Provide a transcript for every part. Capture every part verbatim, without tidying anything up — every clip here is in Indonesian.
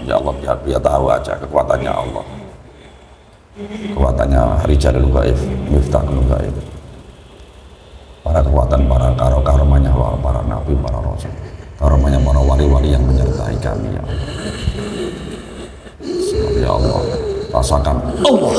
ya Allah, biar dia tahu aja kekuatannya Allah, kekuatannya Rijalul Ghaib, Miftahul Ghaib, para kekuatan, para karo karomanya para nabi, para rasul, karomanya para wali-wali yang menyertai kami ya Allah. Semoga ya Allah rasakan Allah.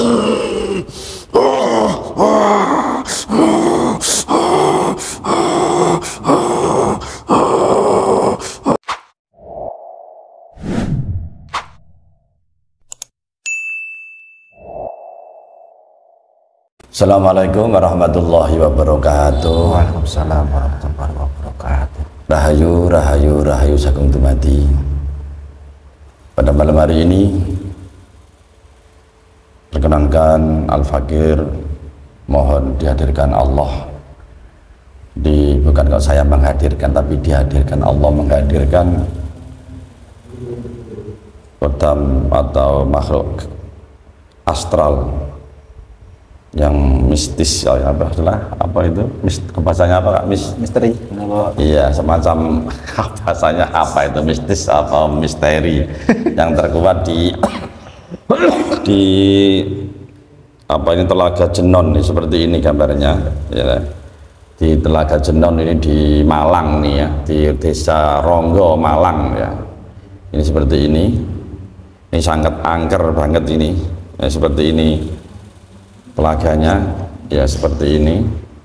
Assalamualaikum warahmatullahi wabarakatuh. Waalaikumsalam warahmatullahi wabarakatuh. Rahayu, rahayu, rahayu sagung tumati. Pada malam hari ini perkenankan Al-Fakir mohon dihadirkan Allah. Di, bukan kalau saya menghadirkan, tapi dihadirkan Allah, menghadirkan kodam atau makhluk astral yang mistis, ya, apa, apa itu bahasanya apa Kak? Mis Misteri. Iya, semacam bahasanya apa itu, mistis apa misteri yang terkuat di di apa ini Telaga Jenon nih, seperti ini gambarnya ya. Di Telaga Jenon ini di Malang nih ya, di Desa Ronggo Malang ya. Ini seperti ini. Ini sangat angker banget ini. Ya, seperti ini telaganya ya, seperti ini.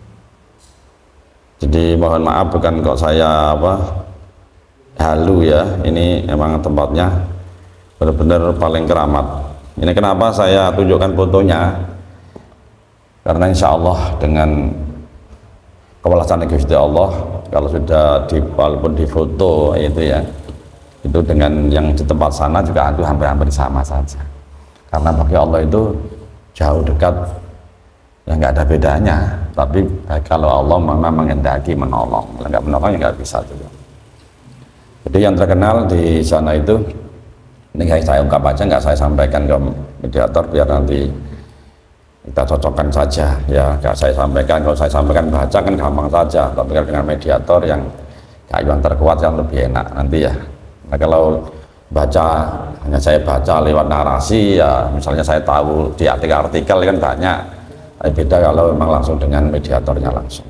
Jadi mohon maaf bukan kok saya apa halu ya, ini emang tempatnya benar-benar paling keramat. Ini kenapa saya tunjukkan fotonya, karena insya Allah dengan kewelasan Gusti Allah, kalau sudah di, walaupun di foto itu ya, itu dengan yang di tempat sana juga itu hampir-hampir sama saja, karena bagi Allah itu jauh dekat ya, nggak ada bedanya. Tapi kalau Allah memang menghendaki menolong, kalau nggak menolong ya nggak bisa juga. Jadi yang terkenal di sana itu, ini saya ungkap aja, nggak saya sampaikan ke mediator biar nanti kita cocokkan saja ya, nggak saya sampaikan. Kalau saya sampaikan baca kan gampang saja, tapi kalau dengan mediator yang yang terkuat yang lebih enak nanti ya. Nah kalau baca, hanya saya baca lewat narasi ya, misalnya saya tahu di artikel-artikel kan banyak, tapi beda kalau memang langsung dengan mediatornya langsung.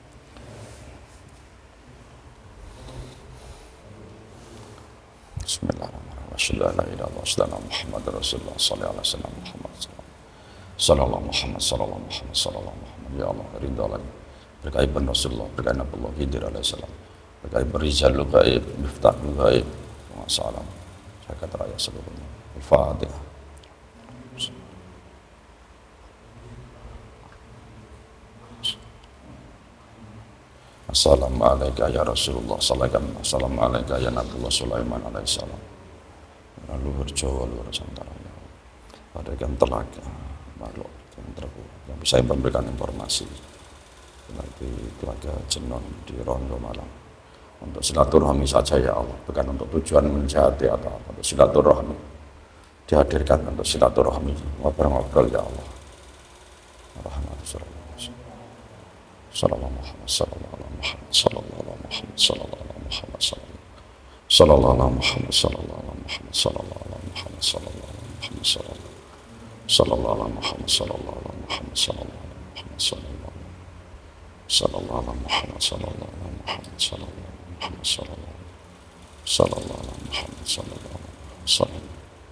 Bismillahirrahmanirrahim. Muhammad Rasulullah sallallahu alaihi wasallam. Muhammad sallallahu Muhammad sallallahu Muhammad sallallahu Muhammad ya Allah ridha berkait ben Rasulullah berkait Nabiullah Khidir alaihi salam berkait Rijalul Ghaib Miftahul Ghaib wa salam zakat raya seluruhnya. Al-Fatihah. Assalamualaikum ya Rasulullah sallallahu Assalamualaikum ya Nabiullah Sulaiman alaihi salam. Luhur Jawa, luhur Nusantara, bagaikan telaga makhluk yang terkuat yang bisa memberikan informasi nanti Telaga Jenon di Ronggo Malang, untuk silaturahmi saja ya Allah, bukan untuk tujuan menjahati atau apa, untuk silaturahmi dihadirkan, untuk silaturahmi ngobrol-ngobrol ya Allah. Sallallahu Muhammad sallallahu Muhammad sallallahu Muhammad sallallahu Muhammad sallallahu Muhammad sallallahu Muhammad sallallahu Muhammad sallallahu Muhammad sallallahu Muhammad sallallahu Muhammad sallallahu Muhammad sallallahu sallallahu Muhammad sallallahu Muhammad sallallahu Muhammad sallallahu sallallahu Muhammad sallallahu sallallahu.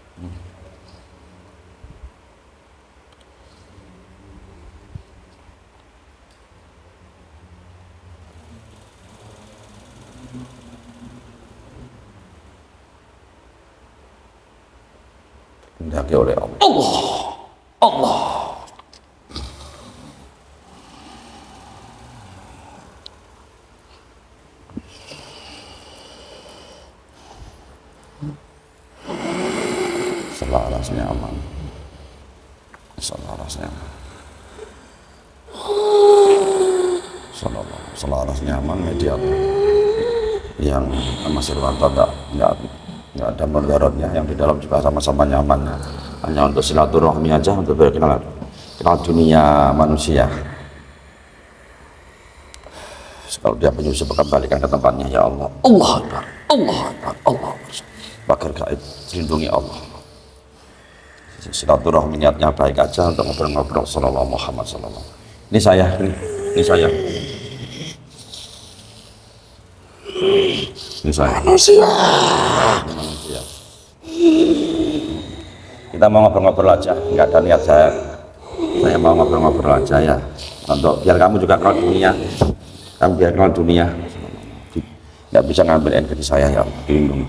Dihaki oleh Allah. Allah, Allah. Selarasnya aman, selarasnya, selarasnya aman mediator yang masih rata tak nggak nggak ada mudaratnya, yang di dalam juga sama-sama nyaman, hanya untuk silaturahmi aja, untuk berkenal kenal dunia manusia. Kalau dia penyusup kembalikan ke tempatnya ya Allah. Allah Akbar, Allah Akbar, Allah Akbar. pagar gaib, dilindungi Allah. Silaturahmi niatnya baik aja untuk ngobrol-ngobrol. Sallallahu Muhammad sallallahu. Ini saya, ini, ini saya. Ini saya. Manusia. Manusia. Kita mau ngobrol-ngobrol aja, nggak ada niat saya. Saya mau ngobrol-ngobrol aja ya, untuk biar kamu juga kenal dunia, kamu biar kenal dunia. Nggak bisa ngambil energi saya ya, dilindungi.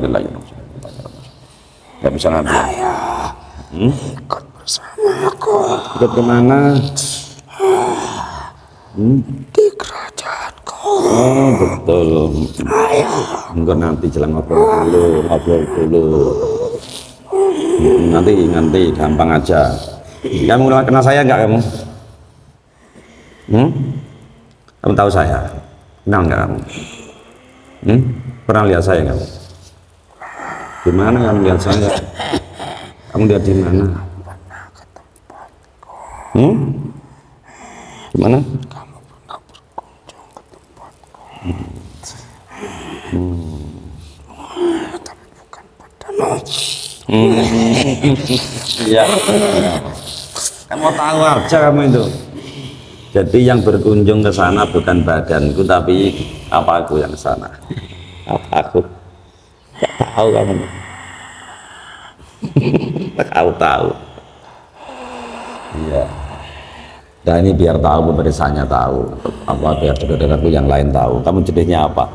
Nggak bisa ngambil. Ayah, Hmm? ikut bersama aku. Ikut kemana? Hmm? Di kerajaanku. Oh betul. Ayah. Enggak, nanti jalan ngobrol dulu, ngobrol dulu. Hmm, nanti nanti gampang aja. Kamu kenal saya enggak kamu? Hmm? Kamu tahu saya? Kenal enggak kamu? Hmm? Pernah lihat saya enggak? Di mana kamu lihat saya? Kamu lihat di mana? Hmm? Di mana? Kamu pernah berkunjung ke tempatku. Hmm. Tapi bukan padamu. Iya. Kamu tahu aja kamu itu. Jadi yang berkunjung ke sana bukan badanku, tapi apa aku yang sana. Apa aku? Gak tahu kamu. Tahu tahu. Iya. Nah ini biar tahu, pemeriksanya tahu. Apa biar saudaraku yang lain tahu. Kamu jenisnya apa?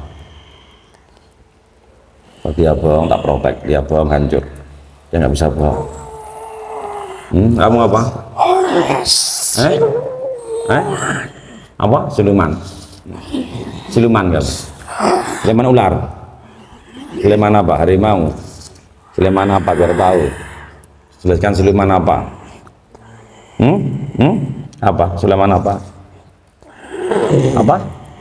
Kalau dia bohong tak protek, dia bohong hancur. Dia nggak bisa bohong. Hmm, kamu apa? Eh? Eh? Apa? Siluman. Siluman kamu. Siluman ular. Siluman apa? Harimau. Siluman apa? Biar tahu. Jelaskan siluman apa? Hmm? Hmm? Apa? Siluman apa? Apa?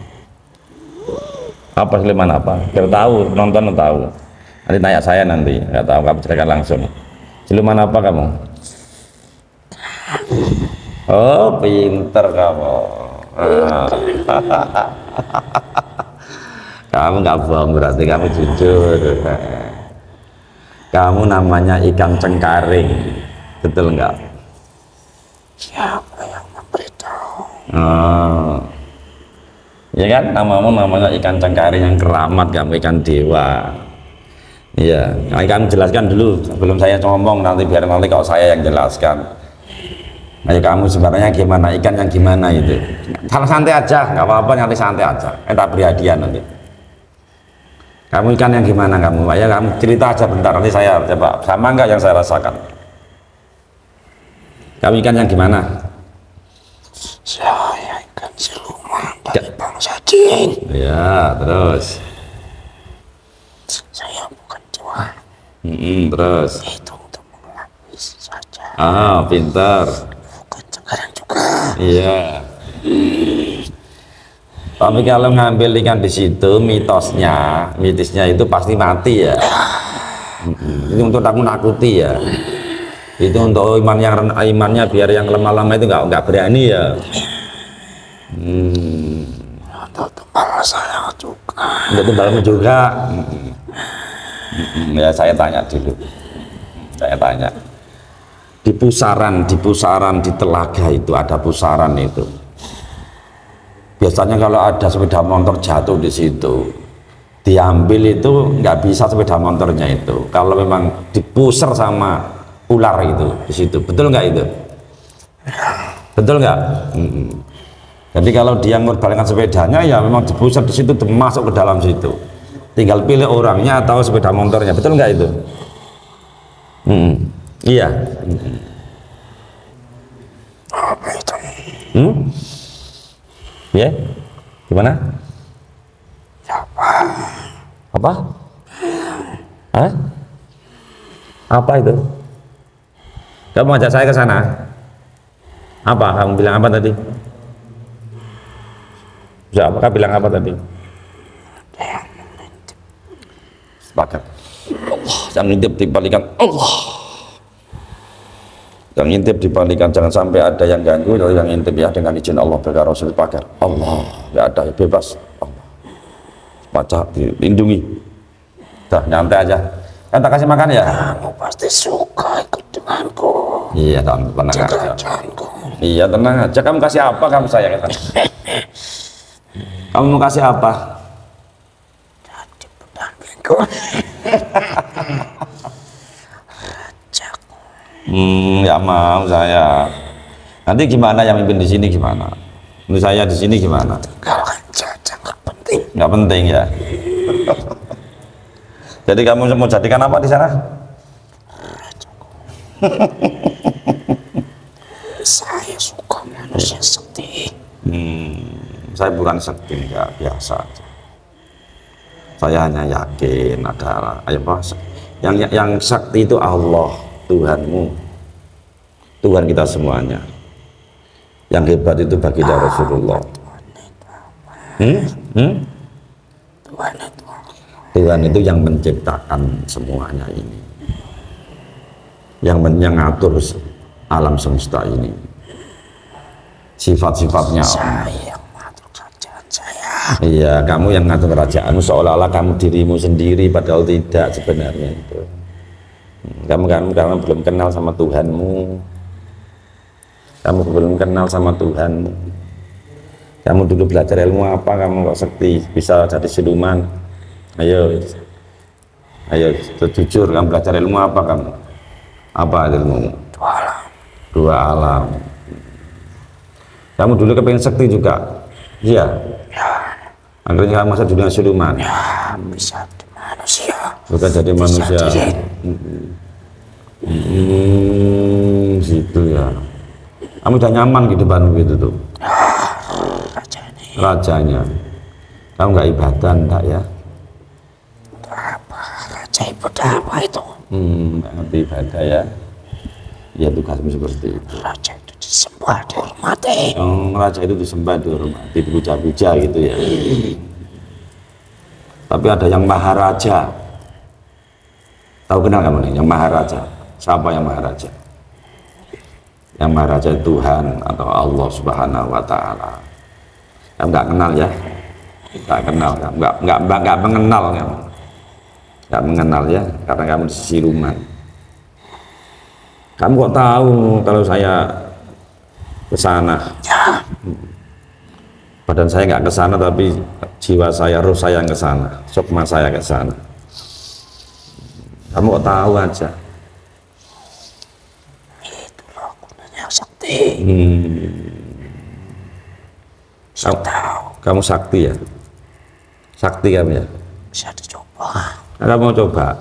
Apa siluman apa? Biar tahu, nonton tahu. Nanti tanya saya nanti, nggak tahu, kamu ceritakan langsung. Siluman apa kamu? Oh, pinter kamu. Kamu nggak bohong, berarti kamu jujur. Kamu namanya ikan cengkaring, betul nggak? Siapa yang memberitahu? Oh. Ya kan, namamu namanya ikan cengkaring yang keramat, kamu ikan dewa. Iya, nah, kamu jelaskan dulu sebelum saya ngomong, nanti biar nanti kalau saya yang jelaskan. Ayo kamu sebenarnya gimana, ikan yang gimana itu? Kalau santai aja, nggak apa-apa, nanti santai aja. Kita beri hadiah nanti. Kamu ikan yang gimana kamu? Ayo kamu cerita aja bentar, nanti saya coba sama nggak yang saya rasakan. Kamu ikan yang gimana? Saya ikan siluman dari bangsa jin. Ya, terus. Saya bukan dewa. Hmm, terus. Itu untuk mengelapis saja. Ah, pintar. Bukan cengkareng juga. Iya. Tapi kalau ngambil ikan di situ, mitosnya, mitisnya itu pasti mati ya. Hmm, itu untuk takut nakuti ya. Itu untuk iman yang imannya biar yang lemah-lemah itu nggak nggak berani ya. Hmm. Untuk tumpal saya juga. Untuk tumbalmu juga. Hmm. Hmm, ya saya tanya dulu. Saya tanya. Di pusaran, di pusaran di telaga itu ada pusaran itu. Biasanya kalau ada sepeda motor jatuh di situ, diambil itu nggak bisa sepeda motornya itu. Kalau memang dipusar sama ular itu di situ, betul nggak itu? Betul nggak? Hmm. Jadi kalau dia ngorbankan sepedanya, ya memang dipusar di situ, masuk ke dalam situ. Tinggal pilih orangnya atau sepeda motornya, betul nggak itu? Hmm. Iya. Hmm. Apa itu? Hmm? Ya? Gimana? Siapa? Apa? Hah? Apa itu? Kamu ajak saya ke sana? Apa? Kamu bilang apa tadi? Siapa? Kamu bilang apa tadi? Sepakat. Allah, yang ngintip dibalikan Allah. Yang ngintip dibalikan, jangan sampai ada yang ganggu. Kalau yang ngintip ya dengan izin Allah berkah Rasul pakai Allah, nggak ada, bebas Allah. Baca, dilindungi. Dah, nyantai aja. Kan tak kasih makan ya? Kamu pasti suka ikut denganku. Iya, tenang, tenang Jaga aja. janganku. Iya, tenang aja. Kamu kasih apa kamu saya kata? Kamu mau kasih apa? Jadi pendampingku. Rajaku. Hmm, ya mau saya. Nanti gimana yang mimpin di sini gimana? Menurut saya di sini gimana? Tinggal aja, jangan penting. Nggak penting ya. Jadi kamu mau jadikan apa di sana? Saya suka manusia sakti. Hmm, saya bukan sakti, enggak biasa aja. Saya hanya yakin ada apa? Yang yang sakti itu Allah, Tuhanmu, Tuhan kita semuanya. Yang hebat itu baginda Rasulullah. Hmm? Hmm? Tuhan itu. Tuhan itu yang menciptakan semuanya ini, yang men- yang ngatur alam semesta ini, sifat-sifatnya. Saya yang mengatur kerajaan saya. Iya, kamu yang ngatur kerajaanmu, seolah-olah kamu dirimu sendiri, padahal tidak sebenarnya itu. Kamu kamu kamu belum kenal sama Tuhanmu, kamu belum kenal sama Tuhanmu. Kamu dulu belajar ilmu apa? Kamu kok sakti bisa jadi siluman? Ayo, ayo jujur, kamu belajar ilmu apa kamu? Apa ilmu? Dua alam. Dua alam. Kamu dulu kepengen sakti juga? Iya. Ya, Akhirnya kamu masa dunia siluman. ya bisa di manusia. Bukan jadi manusia. jadi. Hmm, situ ya. Kamu udah nyaman di depan gitu tuh. Raja ini. Rajanya. Kamu nggak ibadah enggak ya? Apa? Raja ibadah apa itu? Hmm, nggak ngerti ibadah ya. Ya tugasmu seperti itu. Raja itu disembah, dihormati. Yang raja itu disembah, dihormati, dipuja-puja gitu ya. Tapi ada yang maharaja. Tahu kenal kamu nih, yang maharaja? Siapa yang maharaja? Yang maharaja Tuhan atau Allah Subhanahu Wa Taala. Kamu nggak kenal ya? Nggak kenal, kamu nggak nggak nggak nggak mengenal kamu. Nggak mengenal ya, karena kamu di siluman. Kamu kok tahu kalau saya ke sana? Ya, Badan saya nggak ke sana, tapi jiwa saya, roh saya yang ke sana, sukma saya ke sana. Kamu kok tahu aja? itulah gunanya sakti. Hmm. Bisa Kamu, tahu, kamu sakti ya? Sakti kamu ya? bisa dicoba. Nah, kamu mau coba?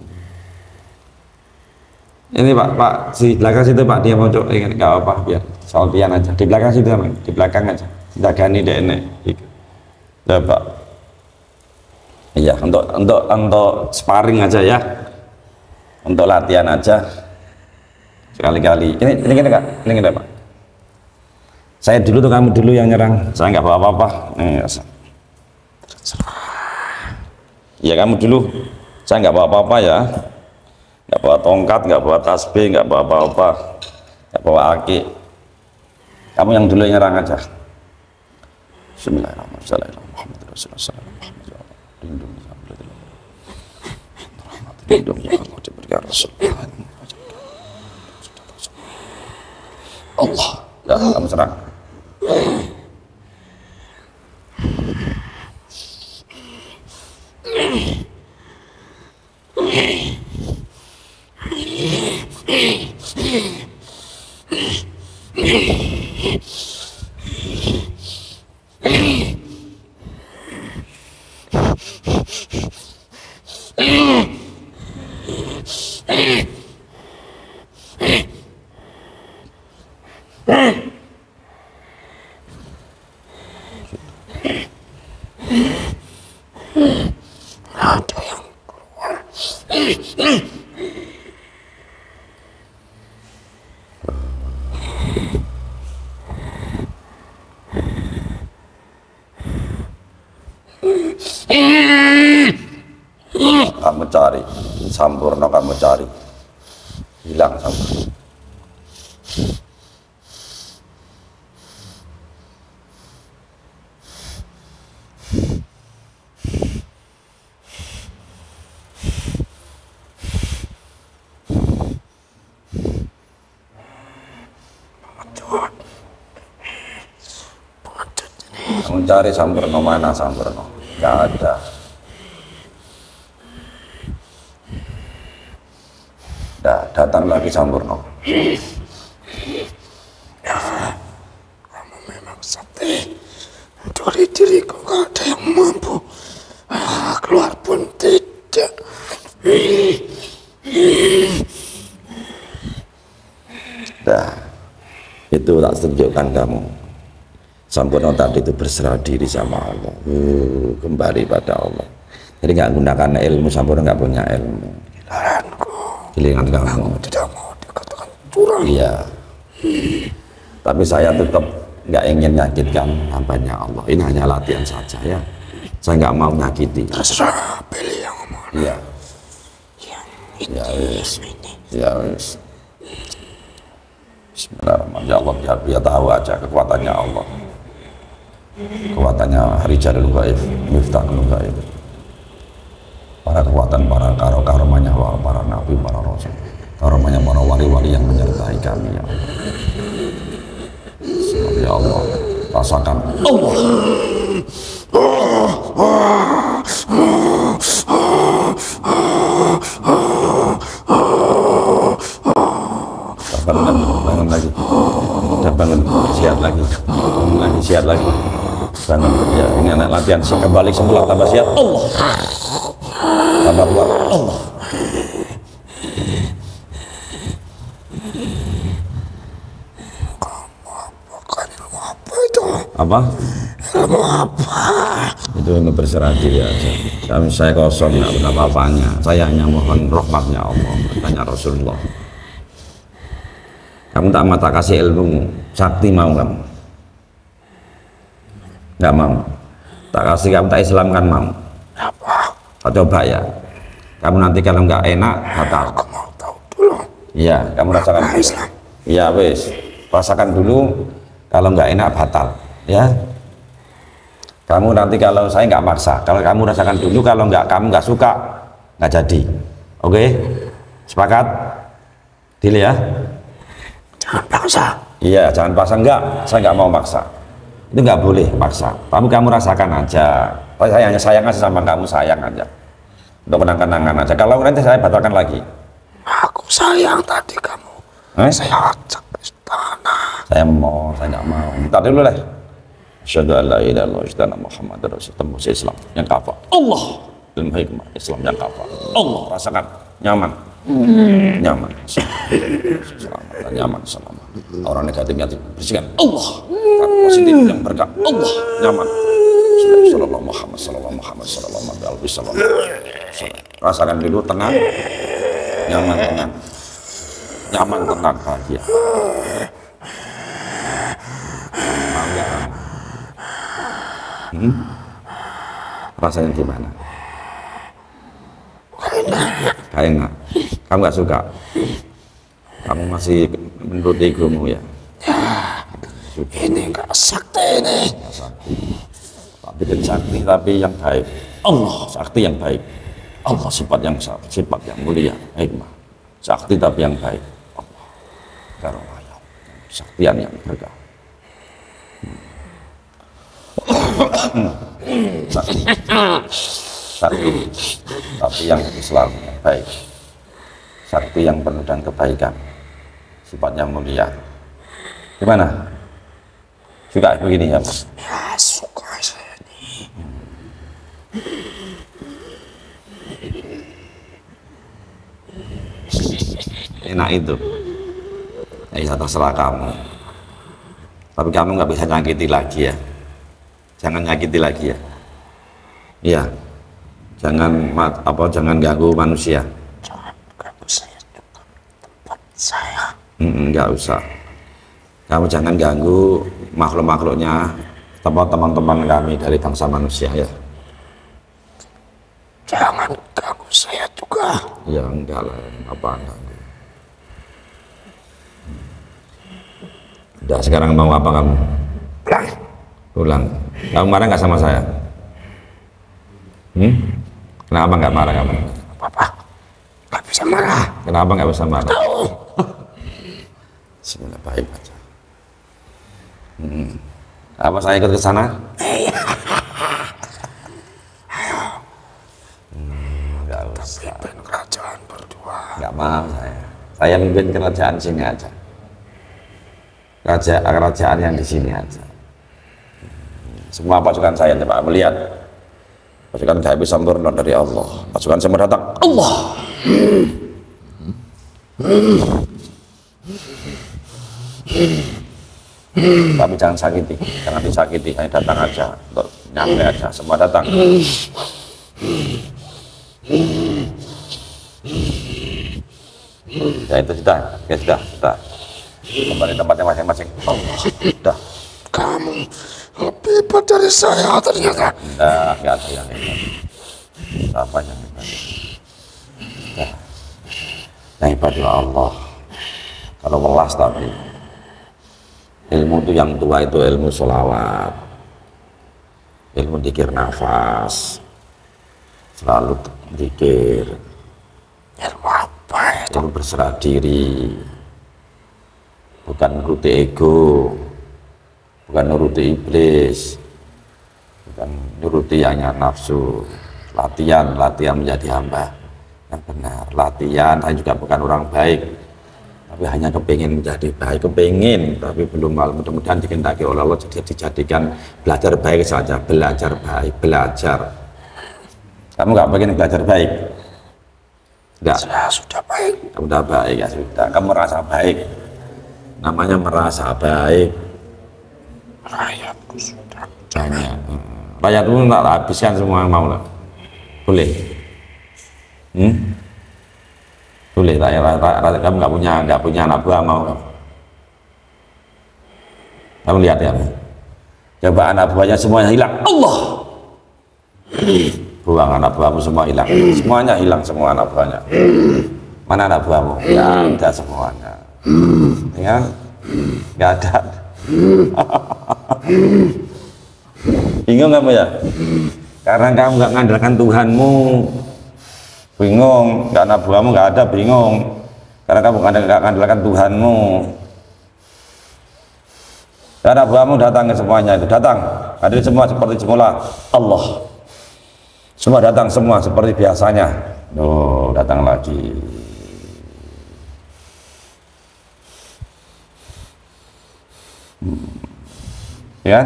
Ini Pak, Pak, di belakang situ Pak, dia mau coba, nggak apa-apa, biar soal pian aja. Di belakang situ, Pak. Di belakang aja. Dagani deh ini. Ya Pak. Iya, untuk untuk untuk sparring aja ya. Untuk latihan aja. Sekali-kali. Ini ini gini Kak, ini gini Pak. Saya dulu tuh, kamu dulu yang nyerang. Saya nggak bawa apa-apa. Nih, ya kamu dulu. Saya nggak bawa apa-apa ya. Nggak bawa tongkat, nggak bawa tasbih, nggak bawa apa-apa, nggak bawa aki. Kamu yang dulu yang nyerang aja. Bismillahirrahmanirrahim. Lindungi ya Allah, diberi Rasul. Allah, ya kamu serang. Ada yang keluar. Kamu cari Sampurno, kamu cari hilang Sampurno. Kamu cari Sampurno, mana Sampurno? Nggak ada. Dah, datang lagi Sampurno. Ya, kamu memang sakti. Dari diriku gak ada yang mampu. Ah, keluar pun tidak. Dah, itu tak tunjukkan kamu. Sampurno tadi itu berserah diri sama Allah, uh, kembali pada Allah. Jadi nggak gunakan ilmu, Sampurno nggak punya ilmu. Giliranku, Giliran kamu. aku tidak mau dikatakan curang. Iya. Tapi saya tetap nggak ingin menyakitkan hambanya Allah. Ini hanya latihan saja ya. Saya nggak mau menyakiti. Terserah, pilih yang mana. Iya. Yang ini, Ya wis. yang ini. Ya wis. Bismillahirrahmanirrahim. Ya Allah, biar dia tahu aja kekuatannya Allah. Kekuatannya Rijalul Ghaib, Miftahul Ghaib. Para kekuatan, para karo karomanya, para nabi, para rasul, karomanya para wali-wali yang menyertai kami ya Allah. Semoga ya Allah rasakan Allah. Bangun lagi, bangun lagi, udah bangun, siap lagi, bangun lagi, siap lagi, bangun. Ya, ini anak latihan, siap kembali semula, tambah siap, Allah, tambah kuat, Allah. Apa itu? Apa? Ilmu apa? Itu ilmu berserah diri aja. Kami saya kosong, nggak punya apa-apanya. Saya hanya mohon rahmatnya Allah, tanya Rasulullah. Kamu tak mau tak kasih ilmu sakti, mau kamu? Nggak mau. Tak kasih kamu, tak Islamkan, mau? Apa? Tak coba ya. Kamu nanti kalau nggak enak batal. Aku mau tahu dulu. Iya, kamu rasakan. Apa Islam? Iya, wes. Rasakan dulu. Kalau nggak enak batal, ya. Kamu nanti kalau saya nggak maksa. Kalau kamu rasakan dulu, kalau nggak kamu nggak suka, nggak jadi. Oke? Sepakat? Deal ya? Jangan paksa. Iya, jangan paksa. Enggak, saya nggak mau maksa. Itu nggak boleh paksa. Tapi kamu rasakan aja. Saya hanya sayang aja sama kamu, sayang aja. Untuk kenang-kenangan aja. Kalau nanti saya batalkan lagi. Aku sayang tadi kamu. Eh? Saya ajak ke istana. Saya mau, saya nggak mau. Minta dulu lah. Asyhadu an la ilaha illallah wa Muhammadar Rasulullah. Tembus Islam yang kafah. Allah. Ilmu hikmah Islam yang kafah. Allah. Rasakan nyaman. Hmm. Nyaman. Selamat, nyaman, selamat. Orang negatifnya bersihkan. Allah. Positif yang berkah. Allah. Nyaman. Sallallahu Muhammad, sallallahu Muhammad, sallallahu alaihi wasallam. Rasakan dulu tenang. Nyaman, tenang. Nyaman, tenang, bahagia. Mau nggak kamu? Hmm? Rasanya gimana? Gak enak. Kamu nggak suka? Kamu masih menurut egomu ya? Ya, ini enggak sakti ini. Nggak sakti. Tapi dan sakti tapi yang baik. Allah, sakti yang baik. Allah sifat yang sifat yang mulia, hikmah. Sakti tapi yang baik. Allah. Karomah. Saktian yang berkah. Sakti. Sakti. Tapi yang Islam yang baik. Sakti yang penuh dengan kebaikan. Sifatnya mulia. Gimana? Suka begini ya, Mas? Ya, suka saya ini. Enak itu. Ya terserah kamu. Tapi kamu nggak bisa nyakiti lagi ya. Jangan nyakiti lagi ya. Iya. Jangan mat, apa jangan ganggu manusia. Jangan ganggu saya juga. Tempat saya. Hmm, nggak usah. Kamu jangan ganggu makhluk-makhluknya, teman-teman kami dari bangsa manusia ya. Jangan ganggu saya juga. Ya enggak lah, apa ganggu. Udah sekarang mau apa kamu? Pulang. Pulang. Kamu marah nggak sama saya? Hmm? Kenapa nggak marah kamu? Apa-apa. Gak bisa marah. Kenapa nggak bisa marah? Tahu. Sebenarnya baik aja. Hmm. Apa saya ikut ke sana? Hmm, nggak usah. Pimpin kerajaan berdua. Nggak mau saya. Saya mimpin kerajaan sini aja. Kerajaan, kerajaan yang di sini aja. Semua pasukan saya coba melihat. Pasukan saya bisa turun dari Allah. Pasukan semua datang. Allah. Tapi jangan sakiti, jangan disakiti. Hanya datang aja, untuk nyampe aja. Semua datang. Ya itu sudah, ya sudah, sudah. Kembali tempatnya masing-masing. Allah, sudah. Kamu lebih hebat dari saya ternyata. Enggak, enggak ada yang hebat. Apa yang hebat? Sudah. Yang hebat ya Allah. Kalau welas tapi ilmu itu yang tua itu ilmu sholawat, ilmu dzikir nafas, selalu dzikir. Ilmu apa itu? Ilmu berserah diri, bukan nuruti ego, bukan nuruti iblis, bukan nuruti hanya nafsu. Latihan, latihan menjadi hamba yang benar. Latihan, saya juga bukan orang baik, tapi hanya kepingin menjadi baik, kepingin, tapi belum mal. Mudah-mudahan dikehendaki oleh Allah jadi dijadikan belajar baik saja, belajar baik, belajar. Kamu nggak pengen belajar baik? Enggak. Saya sudah baik. Kamu udah baik ya sudah. Kamu merasa baik. Namanya merasa baik. Rakyatku sudah Hanya rakyat itu nggak habiskan semua yang mau lah. Boleh? Hmm? Boleh tak ya? Kamu nggak punya nggak punya anak buah mau? Kamu lihat ya? Coba anak buahnya semuanya hilang. Allah. Buang anak buahmu semua hilang. Semuanya hilang semua anak buahnya. Mana anak buahmu? Ya ada semuanya. Ya? Nggak ada. Bingung kamu ya? Karena kamu nggak mengandalkan Tuhanmu. Bingung, nggak anak buahmu nggak ada, bingung. Karena kamu nggak mengandalkan Tuhanmu. Dan anak buahmu datang ke semuanya itu datang. Hadir semua seperti semula. Allah. Semua datang semua seperti biasanya. Oh, datang lagi. Hmm. Ya?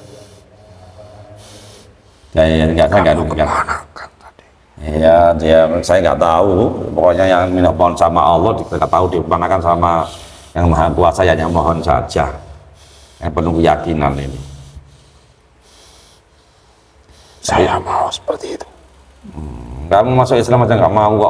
Ya, ya, enggak, saya enggak enggak. Ya, dia, saya nggak tahu. Pokoknya yang minta mohon sama Allah, kita tahu dimanakan sama yang Maha Kuasa, yang mohon saja. Yang penuh keyakinan ini. Saya mau seperti itu. Hmm, kamu masuk Islam aja nggak mau kok.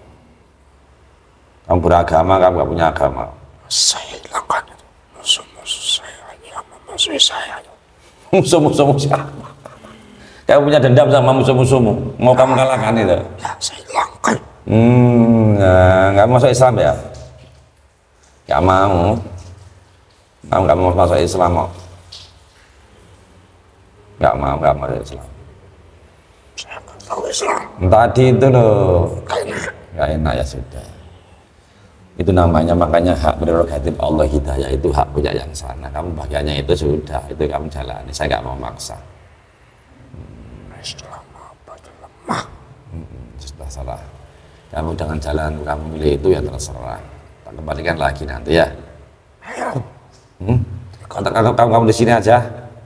Kamu beragama, kamu nggak punya agama. Saya hilangkan itu. Musuh-musuh saya yang memusuhi saya. Musuh-musuhmu siapa? Kamu punya dendam sama musuh-musuhmu. Mau kamu kalahkan itu? Ya, saya hilangkan. Hmm, nah, nggak masuk Islam ya? Nggak mau. Kamu nggak mau masuk Islam kok. Nggak mau, nggak mau masuk Islam. Saya nggak tahu Islam. Tadi itu loh. Nggak enak. Nggak enak ya sudah. Itu namanya makanya hak prerogatif Allah hidayah itu hak punya yang sana. Kamu bagiannya itu sudah, itu kamu jalani. Saya nggak mau maksa. Islam apa lemah. Hmm, sudah salah. Kamu dengan jalan kamu milih itu ya terserah. Tak kembalikan lagi nanti ya. Ayo. Hmm? Kalau kamu, kamu, kamu di sini aja.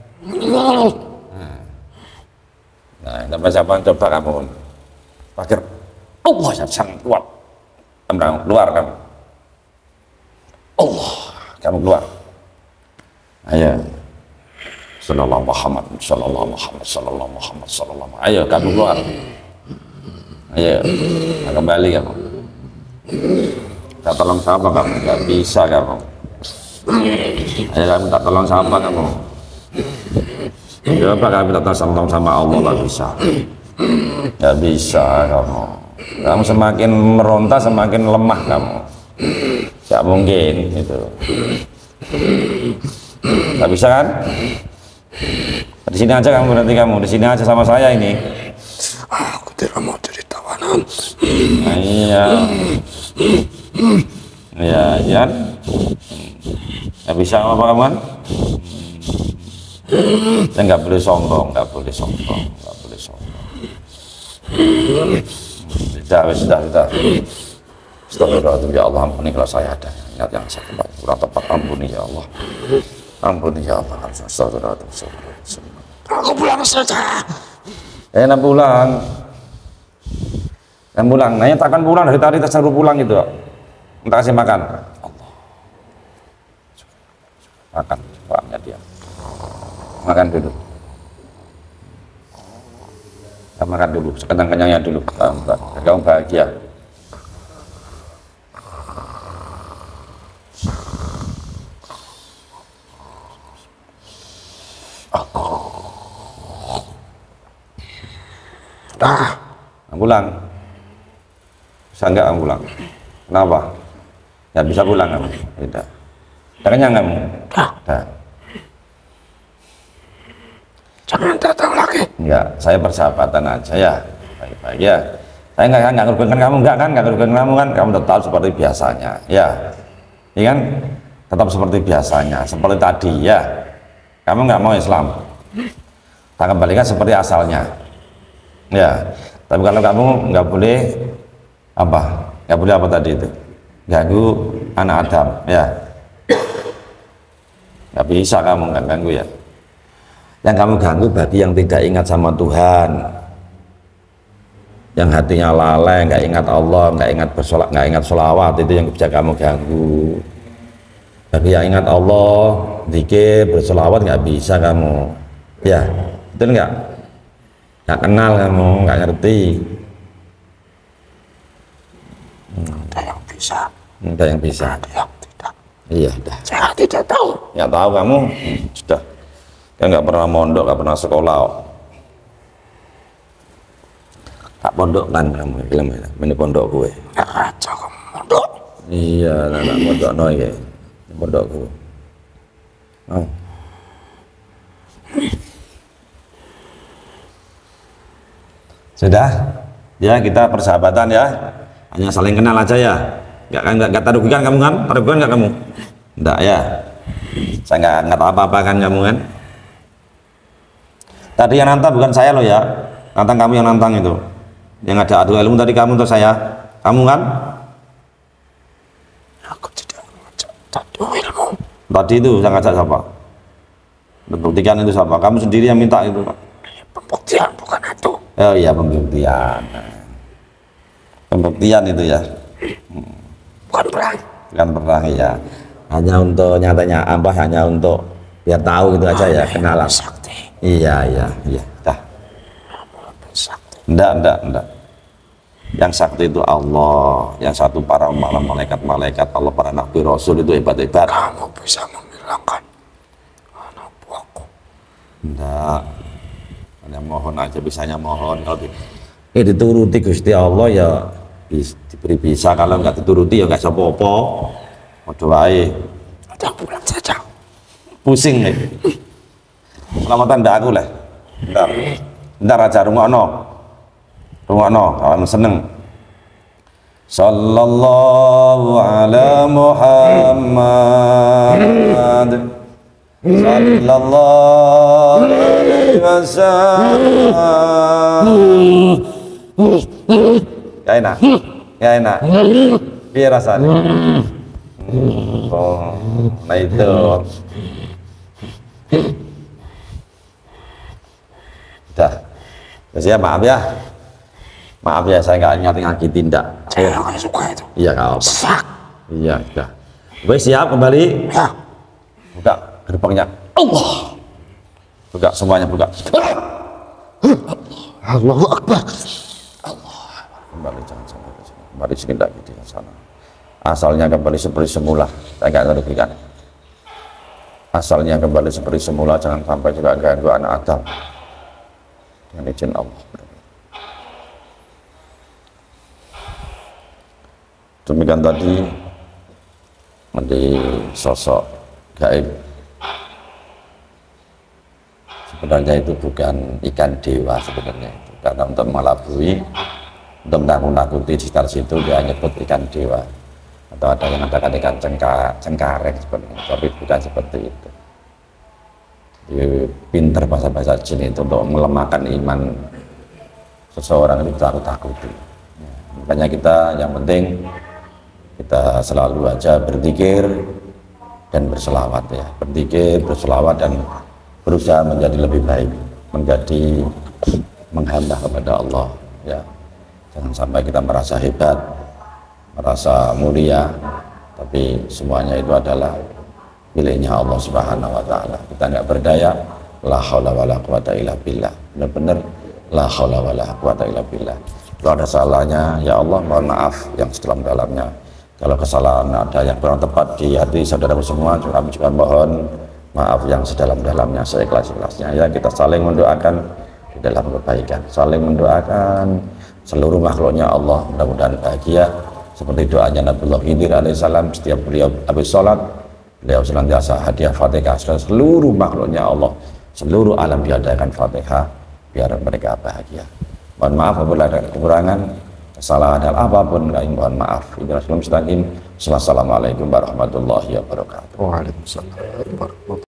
Nah, sampai siapa coba kamu pakir. Allah yang sangat kuat. Kamu keluar kamu. Allah, kamu keluar. Ayo. Sallallahu Muhammad, sallallahu Muhammad, sallallahu Muhammad, sallallahu Muhammad. Ayo kamu keluar. Ayo, nah, kembali kamu. Tak tolong siapa kamu? Gak bisa kamu. Ayo kamu tak tolong siapa kamu? Coba kamu tak tolong sama Allah lah bisa. Gak bisa kamu. Kamu semakin meronta semakin lemah kamu. Gak mungkin itu. Gak bisa kan? Di sini aja kamu berarti kamu. Di sini aja sama saya ini. Aku tidak mau jadi tawanan. Nah, iya. Iya, Jan. Gak bisa apa kamu kan? Saya nggak boleh sombong, nggak boleh sombong, nggak boleh sombong. Sudah, sudah, sudah. Astagfirullahaladzim, ya Allah, ampuni kalau saya ada niat yang saya kembali kurang tepat, ampuni ya Allah, ampuni ya Allah. Astagfirullahaladzim. Aku pulang saja. Eh, nak pulang, yang pulang. Nanya takkan pulang dari tadi terseru pulang gitu. Minta kasih makan. Allah. Makan, orangnya dia. Makan dulu. Kita makan dulu, sekenyang-kenyangnya dulu. Kamu bahagia. Dah. Pulang. Bisa enggak kamu pulang? Kenapa? Ya bisa pulang kamu. Tidak. Tidak kenyang kamu? Tidak. Jangan datang lagi. Enggak, saya persahabatan aja ya. Baik-baik ya. Saya enggak enggak ngerugikan kamu, enggak kan? Enggak ngerugikan kamu kan? Kamu tetap seperti biasanya. Ya. Iya kan? Tetap seperti biasanya, seperti tadi ya. Kamu enggak mau Islam. Tak kembalikan seperti asalnya. Ya. Tapi kalau kamu enggak boleh apa? Enggak boleh apa tadi itu? Ganggu anak Adam, ya. Enggak bisa kamu enggak ganggu ya. Yang kamu ganggu bagi yang tidak ingat sama Tuhan, yang hatinya lalai, nggak ingat Allah, nggak ingat bersolat, nggak ingat sholawat, itu yang bisa kamu ganggu. Bagi yang ingat Allah, zikir, bersolawat nggak bisa kamu, ya, betul nggak? Nggak kenal kamu, nggak ngerti. Ada yang bisa, Ada yang bisa. ada yang tidak. Iya, dah. Saya tidak tahu. Nggak tahu kamu, sudah. Kan nggak pernah mondok, nggak pernah sekolah. Tak pondok kan kamu, film ini pondok gue. Aja kamu mondok. Iya, anak pondok noy ya, pondok gue. Oh. Sudah, ya kita persahabatan ya, hanya saling kenal aja ya. Nggak kan, nggak taruhkan kamu kan, taruhkan nggak kamu? Nggak ya, saya nggak nggak tahu apa-apa kan kamu kan. Tadi yang nantang bukan saya loh ya, nantang kamu yang nantang itu, yang ada adu ilmu tadi kamu atau saya, kamu kan? Aku tidak ngajak adu ilmu. Tadi itu saya ngajak siapa? Membuktikan itu siapa? Kamu sendiri yang minta itu Pak. Pembuktian bukan adu. Oh iya pembuktian, pembuktian itu ya. Hmm. Bukan perang. Bukan perang ya. Hanya untuk nyatanya apa? Hanya untuk biar tahu gitu aja ya, kenalan. Sakti. Iya iya iya. Dah. Sakti. Enggak enggak enggak. Yang sakti itu Allah, yang satu para malaikat-malaikat Allah, para nabi rasul itu hebat-hebat. Kamu bisa menghilangkan anak buahku. Enggak. Hanya mohon aja, bisanya mohon. Kalau di, eh, dituruti Gusti Allah ya bis, diberi bisa, kalau enggak dituruti ya enggak apa-apa. Mau doain. Udah pulang saja. Pusing nih. Selamatan ndak aku lah. Bentar. Bentar aja rungokno. Rungokno, kawan seneng. Sallallahu ala Muhammad. Sallallahu alaihi wasallam. Ya enak. Ya enak. Biar rasanya. Oh, nah itu. Udah. Ya maaf ya. Maaf ya, saya nggak ingat ngakitin ndak. Saya nggak suka itu. Iya nggak apa. Sak. Iya udah. Gue siap kembali. Ya. Buka gerbangnya. Allah. Buka semuanya buka. Allahu Akbar. Kembali jangan sampai ke sini. Kembali sini lagi di sana. Asalnya kembali seperti semula. Saya nggak merugikan. Asalnya kembali seperti semula, jangan sampai juga ganggu anak Adam. Dengan izin Allah. Demikian tadi menjadi sosok gaib. Sebenarnya itu bukan ikan dewa sebenarnya itu, karena untuk mengelabui, untuk menakut-nakuti di sekitar situ dia nyebut ikan dewa, atau ada yang mengatakan ikan cengka, cengkareng sebenarnya, tapi bukan seperti itu. pinter bahasa-bahasa jin itu untuk melemahkan iman seseorang itu takut takuti. Makanya kita yang penting kita selalu aja berzikir dan berselawat ya, berzikir, berselawat dan berusaha menjadi lebih baik, menjadi menghamba kepada Allah ya. Jangan sampai kita merasa hebat, merasa mulia, tapi semuanya itu adalah miliknya Allah Subhanahu wa taala. Kita nggak berdaya, la haula wala quwata illa billah. Benar-benar la haula wala quwata illa billah. Kalau ada salahnya, ya Allah mohon maaf yang sedalam-dalamnya. Kalau kesalahan ada yang kurang tepat di hati saudara semua, kami juga mohon maaf yang sedalam-dalamnya, seikhlas-ikhlasnya. Ya, kita saling mendoakan di dalam kebaikan, saling mendoakan seluruh makhluknya Allah mudah-mudahan bahagia seperti doanya Nabiullah Khidir alaihissalam. Setiap beliau habis sholat, beliau senantiasa hadiah Fatihah seluruh makhluknya Allah, seluruh alam diadakan Fatihah biar mereka bahagia. Mohon maaf apabila ada kekurangan, kesalahan hal apapun, kami mohon maaf. Assalamualaikum warahmatullahi wabarakatuh. Waalaikumsalam warahmatullahi wabarakatuh.